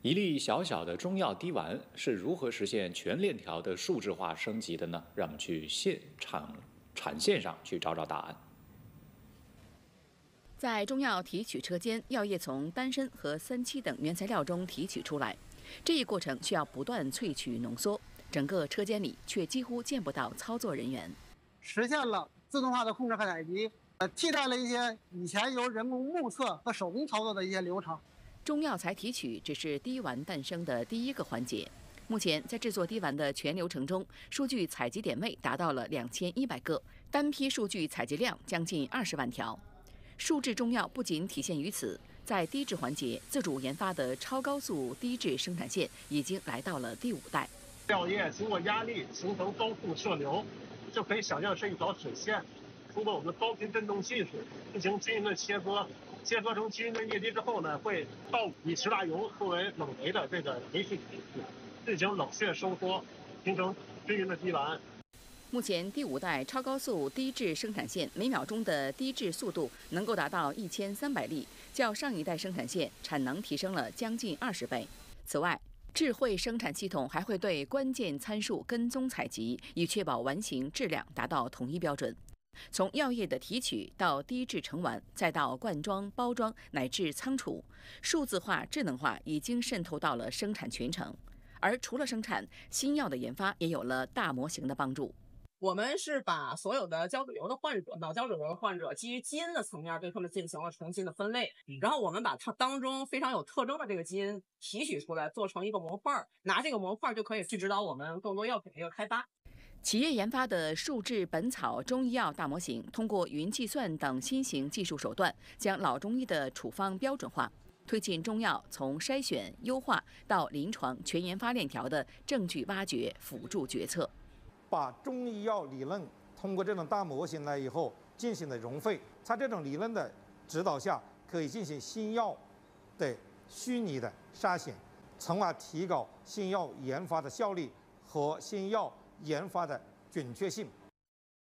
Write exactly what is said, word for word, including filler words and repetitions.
一粒小小的中药滴丸是如何实现全链条的数字化升级的呢？让我们去现场产线上去找找答案。 在中药提取车间，药液从丹参和三七等原材料中提取出来，这一过程需要不断萃取浓缩，整个车间里却几乎见不到操作人员， 实现了自动化的控制和采集，呃，替代了一些以前由人工目测和手工操作的一些流程。 中药材提取只是滴丸诞生的第一个环节。目前，在制作滴丸的全流程中，数据采集点位达到了两千一百个，单批数据采集量将近二十万条。数制中药不仅体现于此，在滴制环节，自主研发的超高速滴制生产线已经来到了第五代。 药液经过压力形成高速射流，就可以想象是一条水线，通过我们的高频振动技术进行均匀的切割。切割成均匀的液滴之后呢，会倒以石蜡油作为冷媒的这个媒体体系进行冷却收缩，形成均匀的滴丸。 目前第五代超高速滴制生产线每秒钟的滴制速度能够达到一千三百粒，较上一代生产线产能提升了将近二十倍。此外，智慧生产系统还会对关键参数跟踪采集，以确保完形质量达到统一标准。从药液的提取到滴制成丸，再到灌装、包装乃至仓储，数字化、智能化已经渗透到了生产全程。而除了生产，新药的研发也有了大模型的帮助。 我们是把所有的胶质瘤的患者、脑胶质瘤的患者，基于基因的层面对他们进行了重新的分类，然后我们把它当中非常有特征的这个基因提取出来，做成一个模块，拿这个模块就可以去指导我们更多药品的一个开发。 企业研发的数制本草中医药大模型，通过云计算等新型技术手段，将老中医的处方标准化，推进中药从筛选、优化到临床全研发链条的证据挖掘、辅助决策。 把中医药理论通过这种大模型来以后进行了融汇，在这种理论的指导下，可以进行新药的虚拟的筛选，从而提高新药研发的效率和新药研发的准确性。